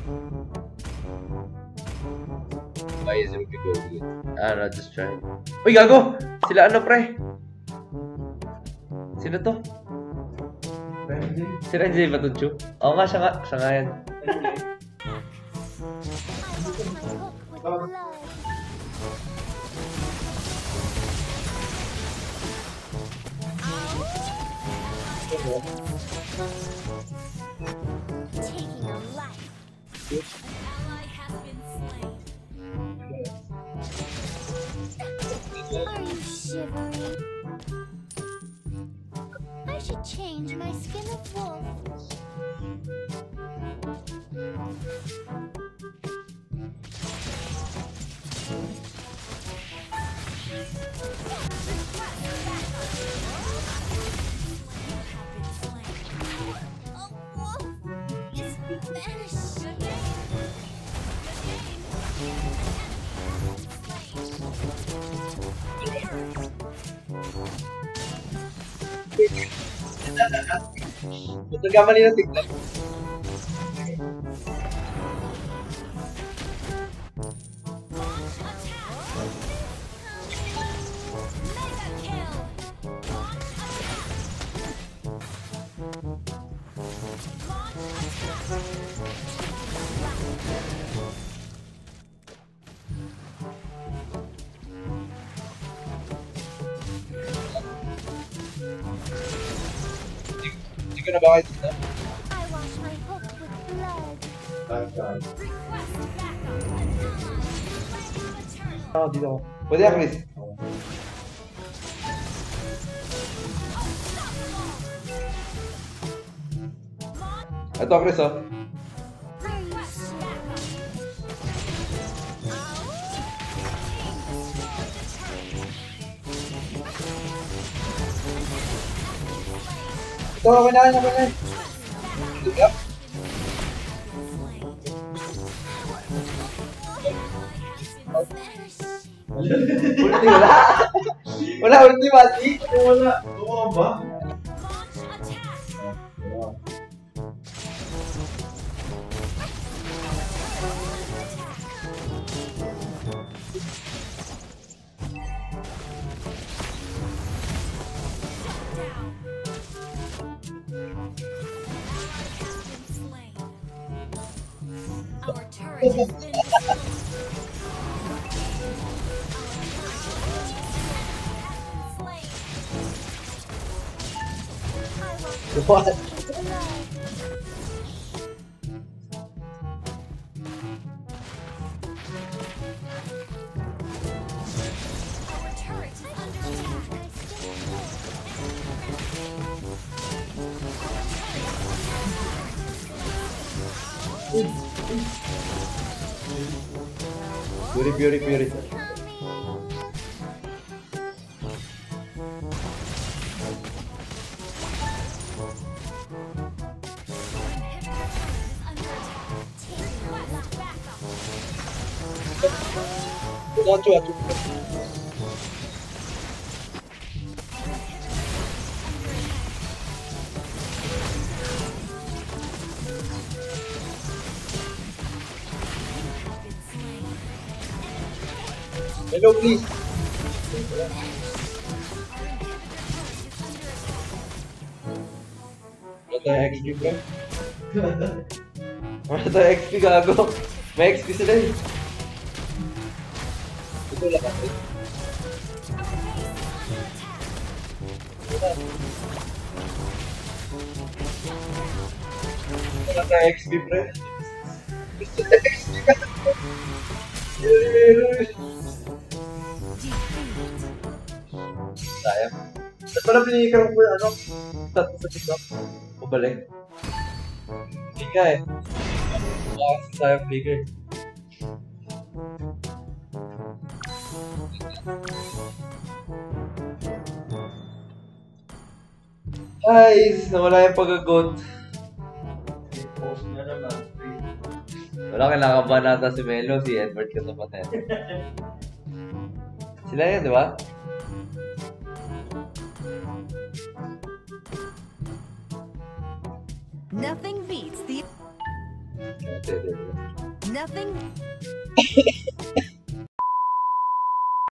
Why is Ruby go good? I don't know, just try. Uy, gago! Sila ano, pre? Sino to? Si Renjay ba to, Chu? Oo nga, siya nga. Siya nga yan. Taking a life. An ally has been slain. Are you shivering? I should change my skin of wolf. Betul ka mali na TikTok? Hindi ko na ba kayo dito? I wash my hook with blood. Oo, dito ako. Pwede ka, Chris. Ito, Chris, oh. Ito, okay na, okay na. Ito, ulti, wala. Wala, ulti, mati. Wala. Oo ba? Our turret has been destroyed. What? Our turret is under attack. Puri. Acu. Hello, please. Wala tayo XP, bro. Wala tayo XP, gago. May XP sila eh. Ito lang kasi. Wala tayo XP, bro. Gusto tayo XP, gago. Sayang. Ba't pala pinigikaroon ko yung ano? Start sa TikTok? Pabalik. Hindi ka eh. Baka kasi sayang flicker. Guys, nawala yung pag-agot. Post na naman. Wala, kailangan ba nata si Melo, si Edward katapat yan. Sila yan, di ba? Nothing beats the Tether. Nothing